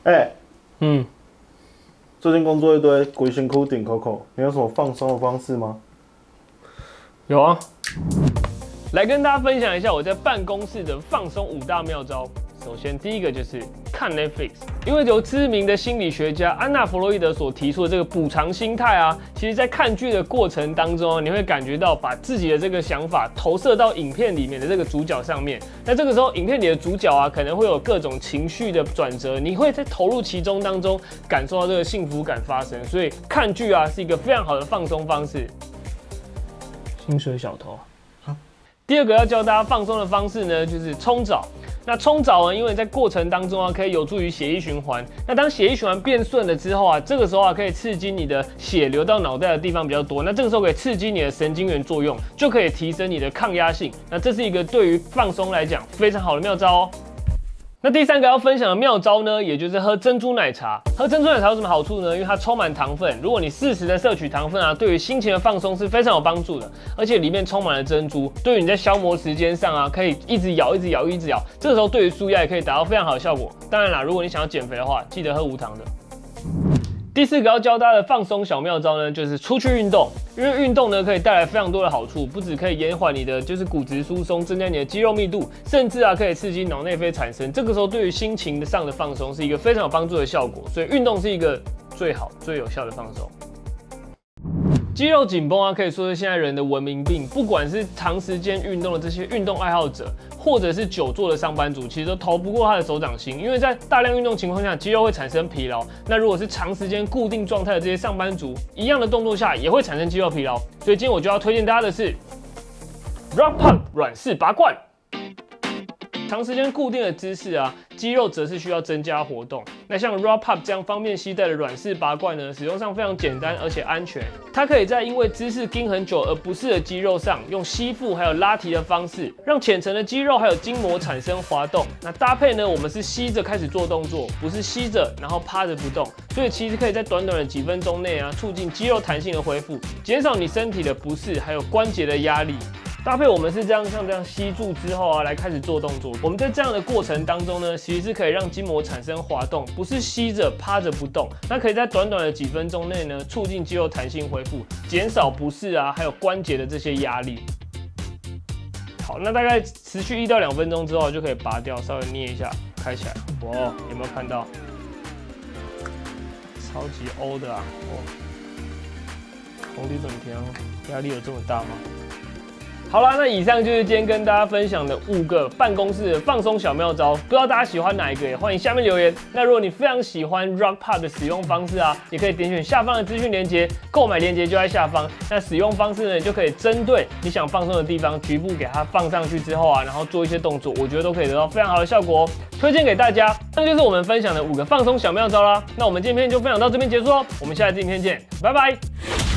最近工作一堆，鬼辛苦顶 Coco， 你有什么放松的方式吗？ 有啊，来跟大家分享一下我在办公室的放松5大妙招。首先，第一个就是看 Netflix， 因为由知名的心理学家安娜·弗洛伊德所提出的这个补偿心态啊，其实在看剧的过程当中，你会感觉到把自己的这个想法投射到影片里面的这个主角上面。那这个时候，影片里的主角啊，可能会有各种情绪的转折，你会在投入其中当中感受到这个幸福感发生。所以看剧啊，是一个非常好的放松方式。薪水小偷。第二个要教大家放松的方式呢，就是冲澡。那冲澡呢，因为在过程当中啊，可以有助于血液循环。那当血液循环变顺了之后啊，这个时候啊，可以刺激你的血流到脑袋的地方比较多。那这个时候可以刺激你的神经元作用，就可以提升你的抗压性。那这是一个对于放松来讲非常好的妙招哦。那第三个要分享的妙招呢，也就是喝珍珠奶茶。喝珍珠奶茶有什么好处呢？因为它充满糖分，如果你适时的摄取糖分啊，对于心情的放松是非常有帮助的。而且里面充满了珍珠，对于你在消磨时间上啊，可以一直咬，这个时候对于舒压也可以达到非常好的效果。当然啦，如果你想要减肥的话，记得喝无糖的。第四个要教大家的放松小妙招呢，就是出去运动。因为运动呢，可以带来非常多的好处，不只可以延缓你的骨质疏松，增加你的肌肉密度，甚至啊可以刺激脑内啡产生。这个时候对于心情上的放松是一个非常有帮助的效果。所以运动是一个最好、最有效的放松。肌肉紧绷啊，可以说是现在人的文明病。不管是长时间运动的这些运动爱好者，或者是久坐的上班族，其实都逃不过他的手掌心。因为在大量运动情况下，肌肉会产生疲劳。那如果是长时间固定状态的这些上班族，一样的动作下也会产生肌肉疲劳。所以今天我就要推荐大家的是 Rock Pump 软式拔罐。长时间固定的姿势啊，肌肉则是需要增加活动。那像 Rock Pump 这样方便携带的软式拔罐呢，使用上非常简单而且安全。它可以在因为姿势盯很久而不适的肌肉上，用吸附还有拉提的方式，让浅层的肌肉还有筋膜产生滑动。那搭配呢，我们是吸着开始做动作，不是吸着然后趴着不动。所以其实可以在短短的几分钟内啊，促进肌肉弹性的恢复，减少你身体的不适还有关节的压力。搭配我们是像这样吸住之后啊，来开始做动作。我们在这样的过程当中呢，其实是可以让筋膜产生滑动，不是吸着趴着不动。那可以在短短的几分钟内呢，促进肌肉弹性恢复，减少不适啊，还有关节的这些压力。好，那大概持续1到2分钟之后就可以拔掉，稍微捏一下，开起来。哇，有没有看到？超级欧的啊！哦，红绿整天压力有这么大吗？好啦，那以上就是今天跟大家分享的5个办公室的放松小妙招，不知道大家喜欢哪一个，也欢迎下面留言。那如果你非常喜欢 Rock Pump 的使用方式啊，也可以点选下方的资讯连结，购买连结就在下方。那使用方式呢，你就可以针对你想放松的地方，局部给它放上去之后啊，然后做一些动作，我觉得都可以得到非常好的效果哦。推荐给大家，那就是我们分享的5个放松小妙招啦。那我们今天就分享到这边结束喽，我们下一支影片见，拜拜。